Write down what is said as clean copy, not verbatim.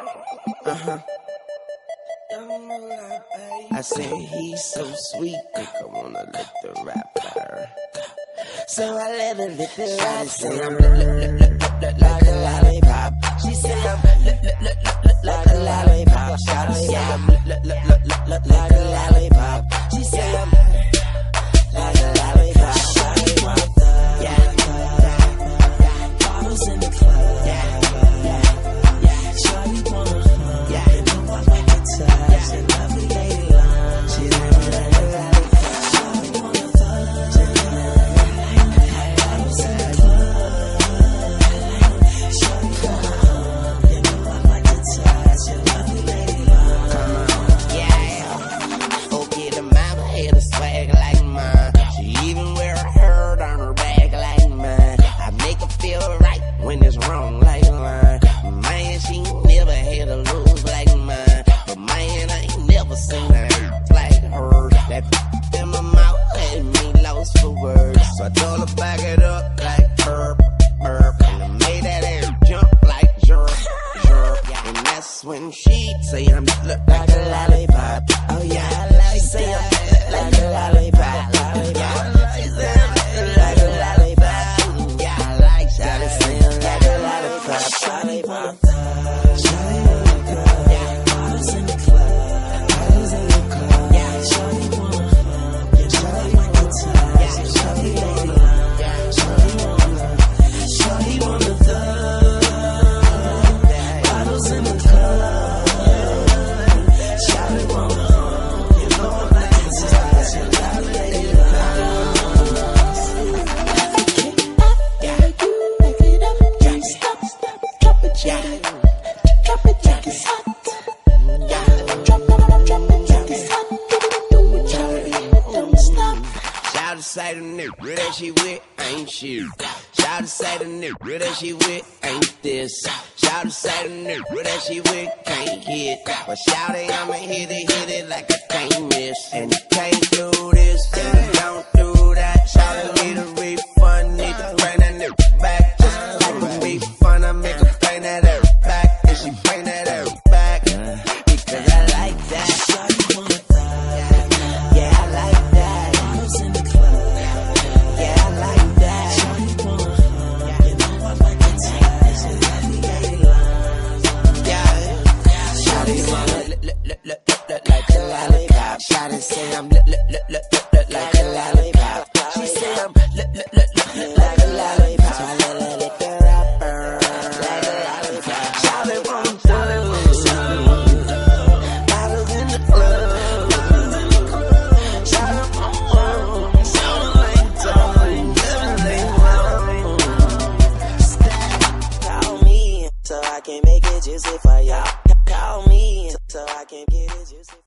I said he's so sweet, think I wanna lick the rapper. So I let her lick the rapper. She say I'm like a lollipop. She say I'm like a lollipop. Shawty say I'm like a lollipop. She say I'm like a lollipop. Shawty want the bottles in the club. Shawty wanna hug. You know I like the touch and lovely lady love. She like me like a lollipop. Shawty wanna touch and bottles in the club. Shawty wanna hug. You know I like the touch and lovely lady love. Come on, yeah. Okay, the mama had a swag like mine. She even wear a herd on her back like mine. I make her feel right when it's wrong like mine. Man, she never had a lose like mine. But man, I ain't never seen a hurt like her. That in my mouth had me lost for words. So I told her back it up like herb. And I made that air jump like jerk. And that's when she say I'm look like a lollipop. Oh yeah, I like say I'm like a lollipop. She say I'm like a lollipop. Yeah, I like Shawty say I'm like a lollipop. Shawty wanna touch. Shawty wanna go. Bottles in the club. Bottles in the club. Shawty wanna hug. Shawty like the touch. Shawty lady love. Shawty wanna. Shawty wanna touch. Bottles in the club. Shawty wanna hug. You know I like the touch. Shawty lady love. Back it up, don't stop, drop it, drop it like it's hot. Drop it like it's hot. Do it, Charlie, don't stop. Shawty say the nigga that she with ain't shit. Shawty say the nigga that she with ain't this. Shawty say the nigga that she with can't hit. But shawty, I'ma hit it like I can't miss. And you can't do this, and you don't do that. Shawty need a refund, need to bring that nigga back. Just like a refund, I make her bring that air back. And she bring that air back, because I like that. Shawty wanna thug. Yeah, I like that. Bottles in the club. Yeah, I like that. Shawty wanna hug. You know I like the touch and lovely lady love. Yeah, Shawty wanna look like a lollipop. Shawty say I'm look like a lollipop. She say I'm like a lollipop. So I let her lick the rapper like a lollipop. Shawty wanna touch. Bottles in the club. Shawty wanna sound like time. Call me so I can make it juicy for y'all. Call me so I can get it juicy.